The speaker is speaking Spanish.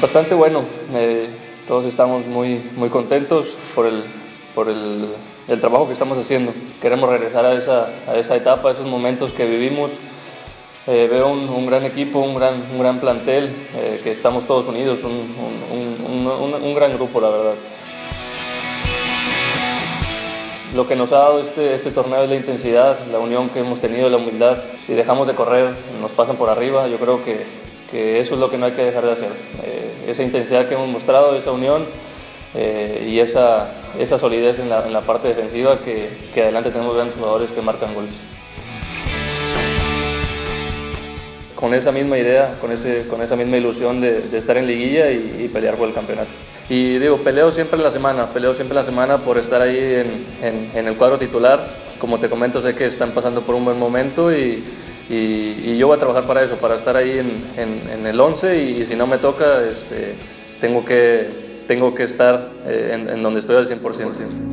Bastante bueno, todos estamos muy contentos por el trabajo que estamos haciendo. Queremos regresar a esa etapa, a esos momentos que vivimos. Veo un gran equipo, un gran plantel, que estamos todos unidos, un gran grupo, la verdad. Lo que nos ha dado este torneo es la intensidad, la unión que hemos tenido, la humildad. Si dejamos de correr, nos pasan por arriba. Yo creo que eso es lo que no hay que dejar de hacer. Esa intensidad que hemos mostrado, esa unión y esa solidez en la parte defensiva, que adelante tenemos grandes jugadores que marcan goles. Con esa misma idea, con esa misma ilusión de estar en liguilla y pelear por el campeonato. Y digo, peleo siempre en la semana por estar ahí en el cuadro titular. Como te comento, sé que están pasando por un buen momento y yo voy a trabajar para eso, para estar ahí en el 11, y si no me toca, tengo que estar en donde estoy al 100%.